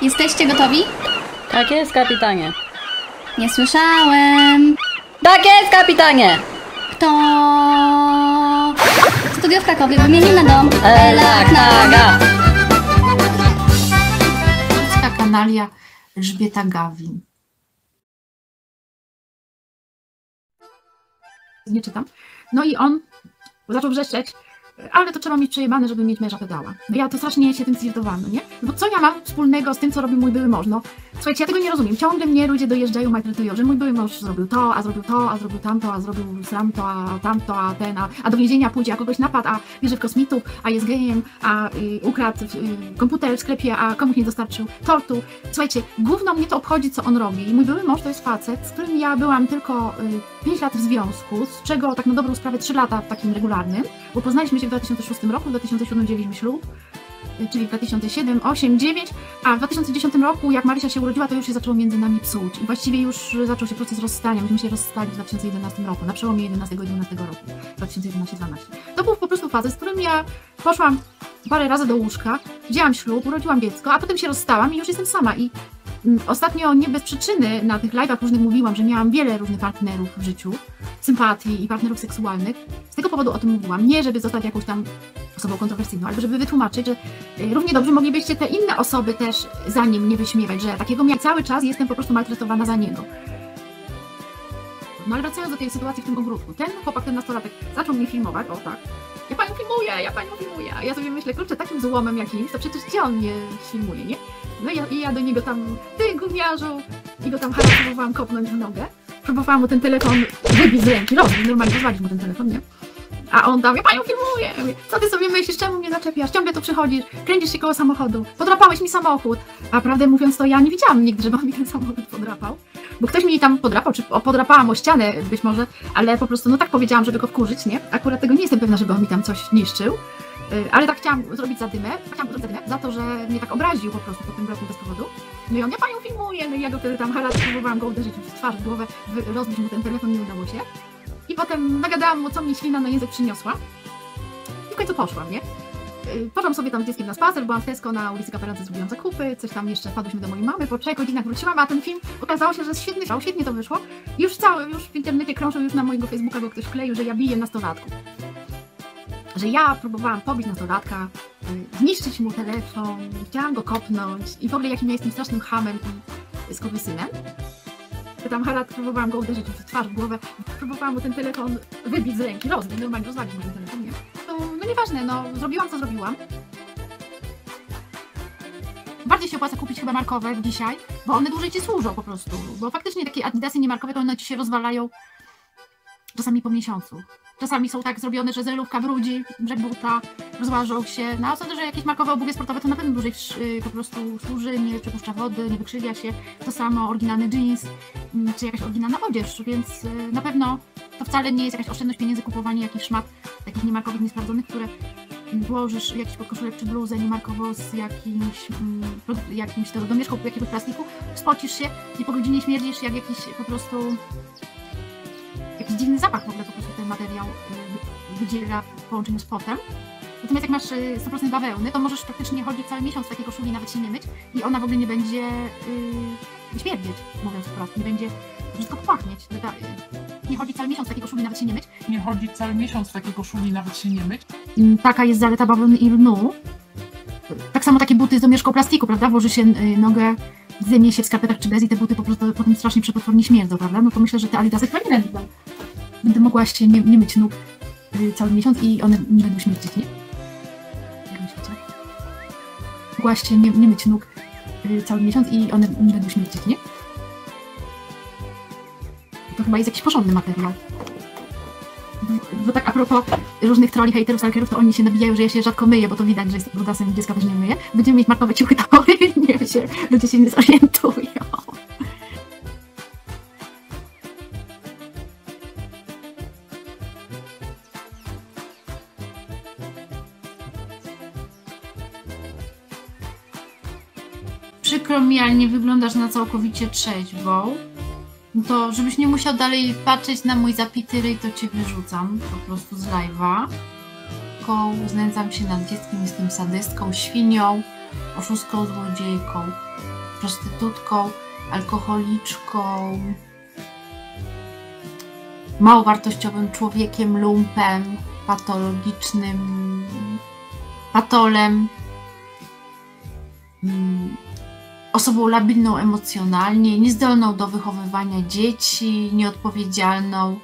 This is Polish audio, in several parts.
Jesteście gotowi? Tak jest, kapitanie. Nie słyszałem. Tak jest, kapitanie! Kto? Studio w Krakowie wymienił na dom Ela Knaga! Polska kanalia Elżbieta Gawin. Nie czytam. No i on zaczął wrzeszczeć, ale to trzeba mieć przejebane, żeby mieć męża pedała. No ja to strasznie się tym zirytowałam, no nie? No bo co ja mam wspólnego z tym, co robił mój były mąż? No słuchajcie, ja tego nie rozumiem. Ciągle mnie ludzie dojeżdżają, maltretują, że mój były mąż zrobił to, a zrobił to, a zrobił tamto, a zrobił sramto, a tamto, a ten, a do więzienia pójdzie, a kogoś napadł, a wierzy w kosmitów, a jest gejem, a ukradł komputer w sklepie, a komuś nie dostarczył tortu. Słuchajcie, gówno mnie to obchodzi, co on robi. I mój były mąż to jest facet, z którym ja byłam tylko 5 lat w związku, z czego tak na dobrą sprawę 3 lata w takim regularnym, bo poznaliśmy się w 2006 roku, w 2007 wzięliśmy ślub, czyli w 2007, 8, 9, a w 2010 roku, jak Marysia się urodziła, to już się zaczęło między nami psuć. I właściwie już zaczął się proces rozstania. Myśmy się rozstali w 2011 roku, na przełomie 11 i 12 roku, 2011-12. To był po prostu facet, z którym ja poszłam parę razy do łóżka, wzięłam ślub, urodziłam dziecko, a potem się rozstałam i już jestem sama. I ostatnio nie bez przyczyny na tych live'ach różnych mówiłam, że miałam wiele różnych partnerów w życiu, sympatii i partnerów seksualnych. Z tego powodu o tym mówiłam. Nie, żeby zostać jakąś tam osobą kontrowersyjną, ale żeby wytłumaczyć, że równie dobrze moglibyście te inne osoby też za nim nie wyśmiewać, że takiego miał cały czas jestem po prostu maltretowana za niego. No ale wracając do tej sytuacji w tym ogródku, ten chłopak, ten nastolatek zaczął mnie filmować, o tak, ja panią filmuję, a ja sobie myślę, kurczę, takim złomem jakimś, to przecież gdzie on mnie filmuje, nie? No i ja do niego tam, ty gówniarzu, i go tam próbowałam kopnąć w nogę, próbowałam mu ten telefon wybić z ręki, normalnie rozwalić mu ten telefon, nie? A on tam, ja panią filmuję, ja mówię, co ty sobie myślisz, czemu mnie zaczepiasz, ciągle tu przychodzisz, kręcisz się koło samochodu, podrapałeś mi samochód, a prawdę mówiąc to ja nie widziałam nigdy, żeby on mi ten samochód podrapał, bo ktoś mi tam podrapał, czy podrapałam o ścianę być może, ale po prostu no tak powiedziałam, żeby go wkurzyć, nie? Akurat tego nie jestem pewna, żeby on mi tam coś niszczył, ale tak chciałam zrobić zadymę, za to, że mnie tak obraził po prostu po tym roku bez powodu. No i on, ja panią filmuję, no i ja go wtedy tam próbowałam go uderzyć w twarz, w głowę, rozbić mu ten telefon, nie udało się. I potem nagadałam mu, co mi ślina na język przyniosła. I w końcu poszłam, nie? Poszłam sobie tam z dzieckiem na spacer, byłam w Tesco na ulicy Kaperancy, zrobiłam zakupy, coś tam jeszcze, wpadłyśmy do mojej mamy, po 3 godzinach wróciłam, a ten film okazało się, że jest świetnie to wyszło. I już w internecie krążył, już na mojego Facebooka go ktoś wkleił, że ja biję nastolatków. Że ja próbowałam pobić nastolatka, zniszczyć mu telefon, chciałam go kopnąć i w ogóle jakim ja jestem strasznym hamem i skurwysynem. Tam próbowałam go uderzyć w twarz, w głowę, próbowałam mu ten telefon wybić z ręki, normalnie rozwalić mu ten telefon, nie? No nieważne, no zrobiłam co zrobiłam. Bardziej się opłaca kupić chyba markowe dzisiaj, bo one dłużej ci służą po prostu, bo faktycznie takie adidasy niemarkowe to one ci się rozwalają czasami po miesiącu. Czasami są tak zrobione, że zelówka brudzi, brzeg buta, rozłażą się. No a sądzę, że jakieś markowe obuwie sportowe to na pewno dłużej po prostu służy, nie przepuszcza wody, nie wykrzywia się. To samo oryginalny jeans, czy jakaś oryginalna odzież, więc na pewno to wcale nie jest jakaś oszczędność pieniędzy, kupowanie jakichś szmat takich niemarkowych, niesprawdzonych, które włożysz jakiś podkoszulek czy bluzę niemarkowo z jakimś domieszką jakiegoś plastiku, spocisz się i po godzinie śmierdzisz jak jakiś po prostu jakiś dziwny zapach w ogóle po prostu ten materiał wydziela w połączeniu z potem. Natomiast jak masz 100% bawełny, to możesz praktycznie chodzić cały miesiąc w takiej koszuli, nawet się nie myć i ona w ogóle nie będzie śmierdzieć, mówiąc wprost, nie będzie wszystko pachnieć. Nie chodzi cały miesiąc w takiej koszuli, nawet się nie myć. Nie chodzi cały miesiąc w takiej koszuli, nawet się nie myć. Taka jest zaleta bawełny i lnu. Tak samo takie buty z domieszką plastiku, prawda? Włoży się nogę, zdejmie się w skarpetach czy bez i te buty po prostu potem strasznie przepotwornie śmierdzą, prawda? No to myślę, że te adidasy fajne będę mogła się nie myć nóg cały miesiąc i one nie będą śmierdzić, nie? Jak myślicie? Mogła się nie myć nóg cały miesiąc i one nie będą śmierdzić, nie? To chyba jest jakiś porządny materiał. Bo tak a propos różnych troli, hejterów, stalkerów, to oni się nabijają, że ja się rzadko myję, bo to widać, że jest brudasem i dziecka też nie myję. Będziemy mieć markowe ciuchy, to ludzie się nie zorientują. Przykro mi, ale nie wyglądasz na całkowicie trzeźwą. No to żebyś nie musiał dalej patrzeć na mój zapity ryj, to cię wyrzucam po prostu z live'a. Znęcam się nad dzieckiem, jestem sadystką, świnią. oszustką, złodziejką, prostytutką, alkoholiczką, małowartościowym człowiekiem, lumpem, patologicznym patolem, osobą labilną emocjonalnie, niezdolną do wychowywania dzieci, nieodpowiedzialną.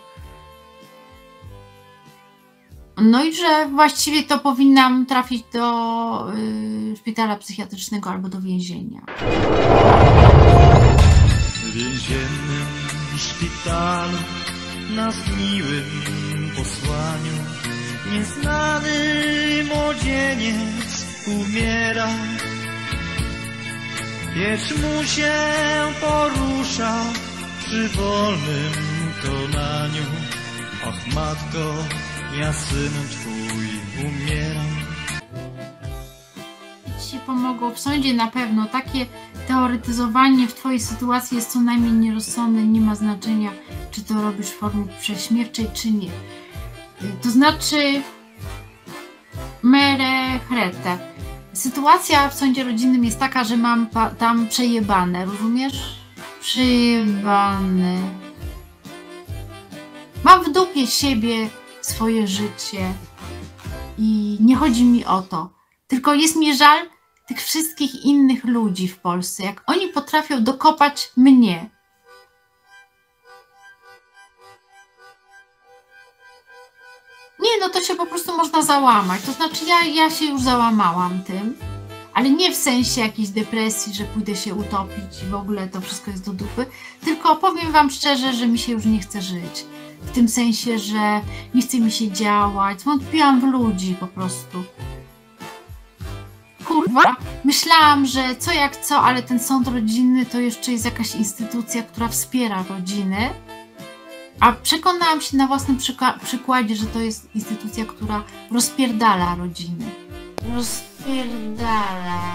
No i że właściwie to powinnam trafić do szpitala psychiatrycznego albo do więzienia. W więziennym szpitalu na miłym posłaniu nieznany młodzieniec umiera. Piecz mu się porusza przy wolnym konaniu. Ach matko, ja synu twój umieram. Ci pomogą w sądzie na pewno. Takie teoretyzowanie w twojej sytuacji jest co najmniej nierozsądne. Nie ma znaczenia, czy to robisz w formie prześmiewczej, czy nie. To znaczy mere chrete. Sytuacja w sądzie rodzinnym jest taka, że mam tam przejebane, rozumiesz? Przejebane. Mam w dupie siebie, swoje życie i nie chodzi mi o to. Tylko jest mi żal tych wszystkich innych ludzi w Polsce, jak oni potrafią dokopać mnie. Nie, no to się po prostu można załamać. To znaczy ja się już załamałam tym, ale nie w sensie jakiejś depresji, że pójdę się utopić i w ogóle to wszystko jest do dupy, tylko powiem wam szczerze, że mi się już nie chce żyć. W tym sensie, że nie chce mi się działać, wątpiłam w ludzi po prostu. Kurwa, myślałam, że co jak co, ale ten sąd rodzinny to jeszcze jest jakaś instytucja, która wspiera rodziny. A przekonałam się na własnym przykładzie, że to jest instytucja, która rozpierdala rodziny. Rozpierdala.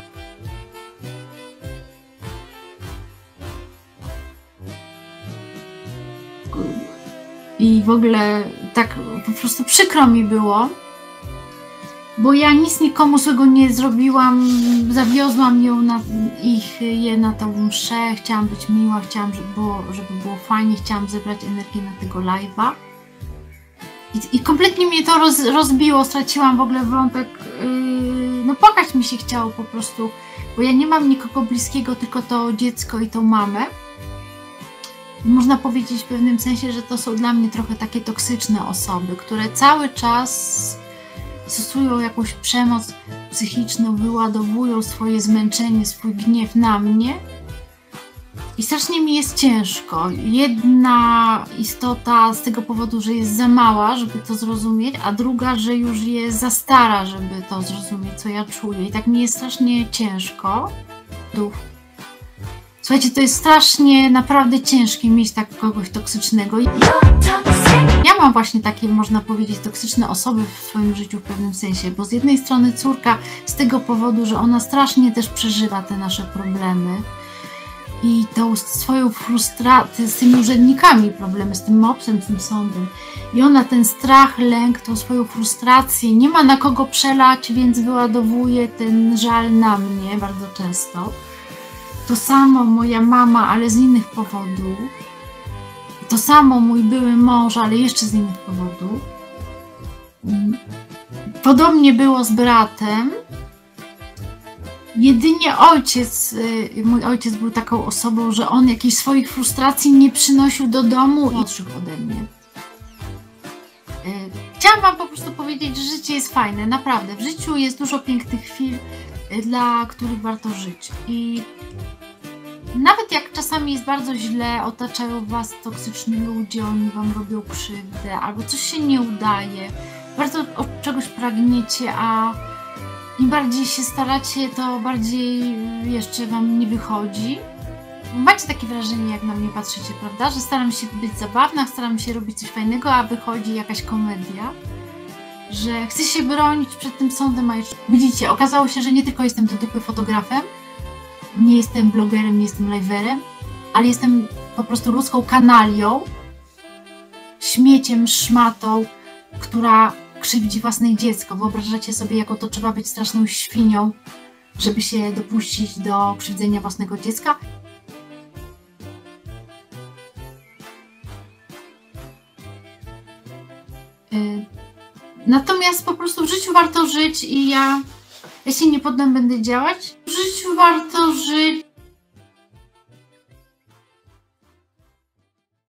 I w ogóle tak po prostu przykro mi było, bo ja nic nikomu złego nie zrobiłam, zawiozłam je na tą mszę, chciałam być miła, chciałam, żeby było fajnie, chciałam zebrać energię na tego live'a. I kompletnie mnie to rozbiło, straciłam w ogóle wątek, no płakać mi się chciało po prostu, bo ja nie mam nikogo bliskiego, tylko to dziecko i tą mamę. Można powiedzieć w pewnym sensie, że to są dla mnie trochę takie toksyczne osoby, które cały czas stosują jakąś przemoc psychiczną, wyładowują swoje zmęczenie, swój gniew na mnie i strasznie mi jest ciężko. Jedna istota z tego powodu, że jest za mała, żeby to zrozumieć, a druga, że już jest za stara, żeby to zrozumieć, co ja czuję. I tak mi jest strasznie ciężko. Słuchajcie, to jest strasznie, naprawdę ciężkie mieć tak kogoś toksycznego. Ja mam właśnie takie, można powiedzieć, toksyczne osoby w swoim życiu w pewnym sensie, bo z jednej strony córka z tego powodu, że ona strasznie też przeżywa te nasze problemy i tą swoją frustrację z tymi urzędnikami, problemy z tym mopsem, z tym sądem. I ona ten strach, lęk, tą swoją frustrację nie ma na kogo przelać, więc wyładowuje ten żal na mnie bardzo często. To samo moja mama, ale z innych powodów. To samo mój były mąż, ale jeszcze z innych powodów. Podobnie było z bratem. Jedynie mój ojciec był taką osobą, że on jakichś swoich frustracji nie przynosił do domu i odszedł ode mnie. Chciałam wam po prostu powiedzieć, że życie jest fajne, naprawdę. W życiu jest dużo pięknych chwil, dla których warto żyć. I nawet jak czasami jest bardzo źle, otaczają was toksyczni ludzie, oni wam robią krzywdę, albo coś się nie udaje, bardzo od czegoś pragniecie, a im bardziej się staracie, to bardziej jeszcze wam nie wychodzi. Macie takie wrażenie, jak na mnie patrzycie, prawda? Że staram się być zabawna, staram się robić coś fajnego, a wychodzi jakaś komedia. Że chcę się bronić przed tym sądem, a jeszcze... Widzicie, okazało się, że nie tylko jestem do dupy fotografem, nie jestem blogerem, nie jestem live'erem, ale jestem po prostu ludzką kanalią, śmieciem, szmatą, która krzywdzi własne dziecko. Wyobrażacie sobie, jaką to trzeba być straszną świnią, żeby się dopuścić do krzywdzenia własnego dziecka. Natomiast po prostu w życiu warto żyć i ja się nie poddam, będę działać. W życiu warto żyć